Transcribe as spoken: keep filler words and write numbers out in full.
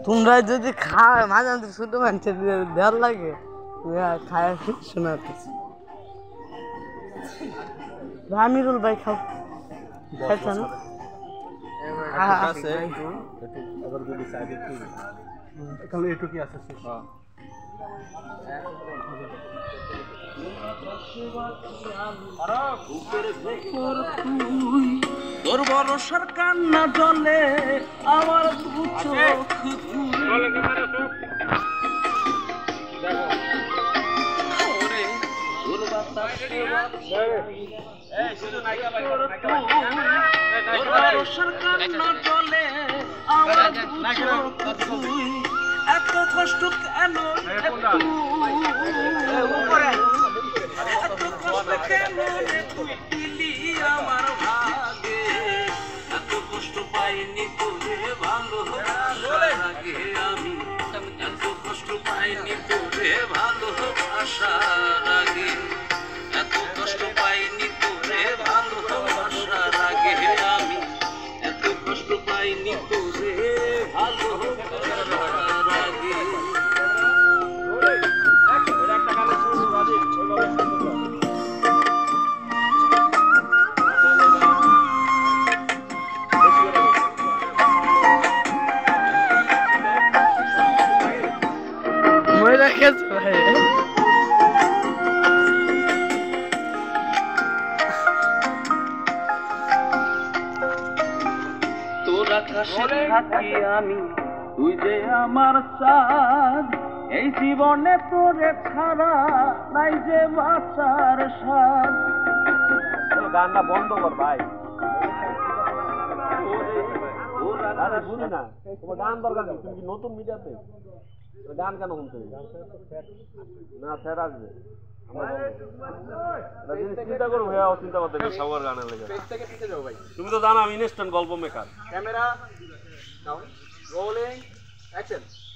তোমরা যদি খাওয়া মাঝে মাঝে ছোট মানুষের দেওয়ার লাগে খায় শোনাতেছি আমিরুল ভাই খাও খাইছো না তোর বরসার কান্না জলে আমার দু চোখ বরসার কান্না জলে আমার দু চোখ এত কষ্ট কেন এত কষ্ট কেন তুই দিলি আমার ভাগে এত কষ্ট পাইনি তোরে ভালো লাগে আমি এত কষ্ট পাইনি তোরে ভালো আসার আগে এত কষ্ট পাইনি তোরে ভালো আসার আগে আমি এত কষ্ট পাইনি তোরে ভালো আসার আগে তোর আকাশে থাকি আমি তুই যে আমার চাঁদ এই জীবনে তোরে ছাড়া নাই যে বাঁচার স্বাদ গানটা বন্ধ কর ভাই বুঝি না তোমার গান দরকার নেই তুমি কি নতুন মিডিয়াতে গান কেন শুনতে না স্যার আসবে চিন্তা করবো ভাইয়া চিন্তা করতে সবার গানের লেগে তুমি তো জানো আমি ইনস্ট্যান্ট গল্প মেকার ক্যামেরা রোলিং অ্যাকশন